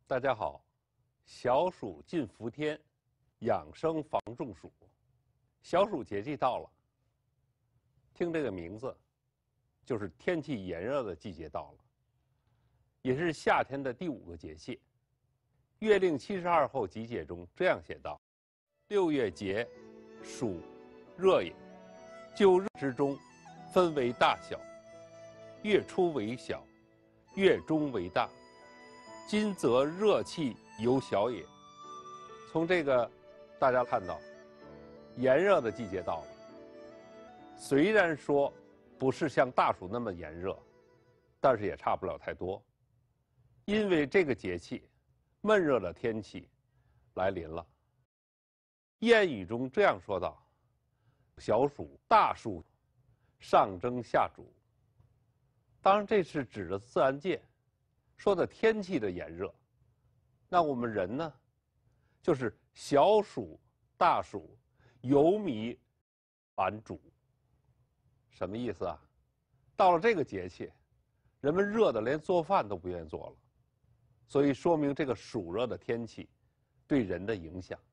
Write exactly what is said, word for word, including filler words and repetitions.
大家好，小暑近伏天，养生防中暑。小暑节气到了，听这个名字，就是天气炎热的季节到了，也是夏天的第五个节气。《月令七十二候集解》中这样写道：“六月节，暑，热也。就热之中，分为大小。月初为小，月中为大。今则热气尤小也。”从这个，大家看到，炎热的季节到了。虽然说不是像大暑那么炎热，但是也差不了太多。因为这个节气，闷热的天气来临了。谚语中这样说道：“小暑、大暑，上蒸下煮。”当然，这是指的自然界，说的天气的炎热。那我们人呢，就是小暑、大暑，油糜反煮。什么意思啊？到了这个节气，人们热的连做饭都不愿意做了，所以说明这个暑热的天气对人的影响。